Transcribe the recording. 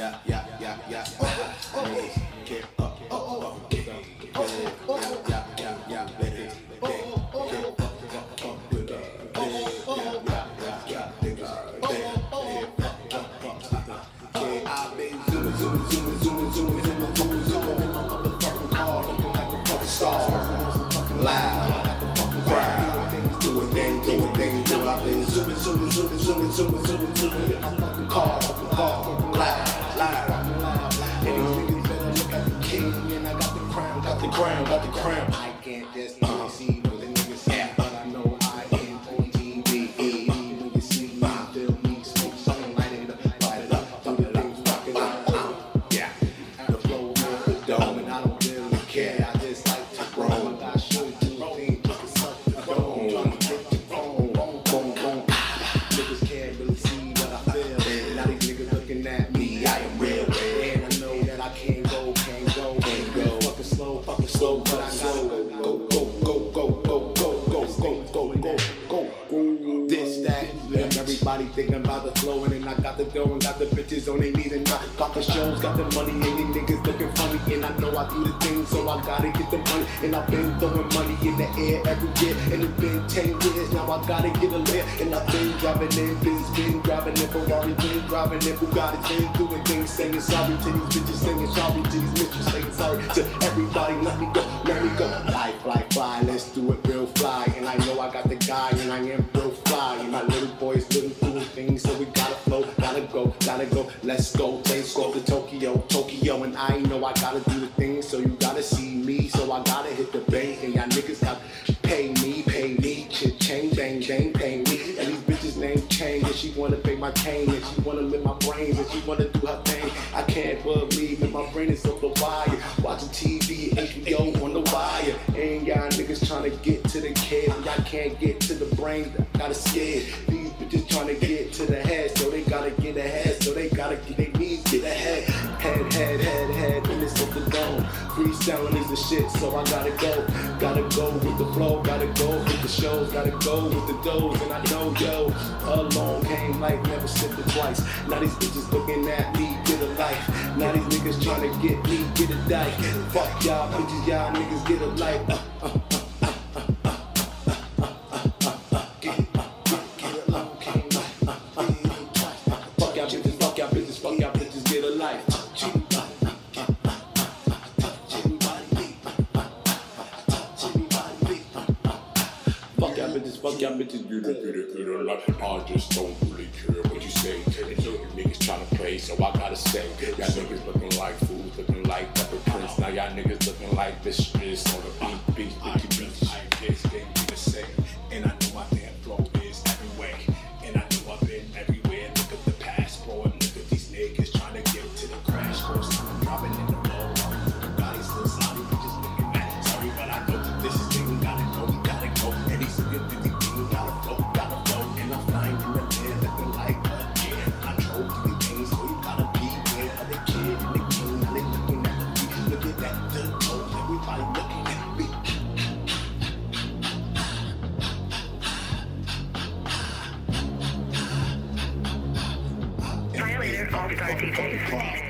Got the crown. I can't just see what the niggas say, but I know I am on TV. When you see me, feel me, smoke something, light it up, do the things, rock it out. Yeah, the flow with the dome, and I don't really care. I just like to roam. I got shit to do things just to suck the dome. Trying to get the phone, boom. Niggas can't really see what I feel. Now these niggas looking at me, I am real, and I know that I can't go. Fucking slow, but I gotta go. This, that, and everybody thinking about the flow, and then I got the dough and got the bitches on their knees, and I got the shows, got the money, and these niggas looking funny, and I know I do the thing, so I gotta get the money, and I've been throwing money in the air every year, and it's been 10 years, now I gotta get a layer, and I've been driving in Benz, been driving in Ferrari, been driving in Bugatti, been doing things, saying sorry to these bitches, saying sorry to these bitches, saying sorry to everybody, let me go, fly, let's do it real fly, and I know I got the guy, and I am real fly, and my little boys doing cool things, so we gotta flow, gotta go, let's go to Tokyo, and I know I gotta do the things, so you gotta see me, so I gotta hit the bank, and y'all niggas gotta pay me, change, pay me, and these bitches name change, and she wanna pay my cane, and she wanna live my brains, and she wanna do her thing, I can't believe that my brain is on the wire, watching TV, HBO on the wire, and y'all niggas trying to get to the kid, and y'all can't get to the brain, gotta scared, these bitches trying to get to the head, so they gotta get ahead, so they gotta get their knees, get ahead, head, and it's up the dome, freestyling is the shit, so I gotta go with the flow, gotta go with the shows, gotta go with the doors, and I know, yo, alone came like never sipped it twice, now these bitches looking at me, get a life, now these niggas trying to get me, get a dike, fuck y'all bitches, y'all niggas get a life, fuck y'all bitches, get a life. Fuck y'all bitches, get a life. I just don't really care what you say. And you niggas tryna play, so I gotta say, y'all niggas looking like fools, looking like Pepper Prince. Now y'all niggas looking like bitches on the beat, this thing to say. And I know my damn flow is everywhere. And I know I've been everywhere. Look at the passport, look at these niggas trying to get to the crash course. I'm dropping in the road, everybody's still sorry, we just looking at. Sorry, but I know this is thing, we gotta go. And these niggas do the thing, gotta flow. And I'm flying in the air, looking like a kid. I drove to the things, so you gotta be with other kid and the king. Now they looking at the beat, look at that, the toe, everybody looking at me. Violator All-Star DJs.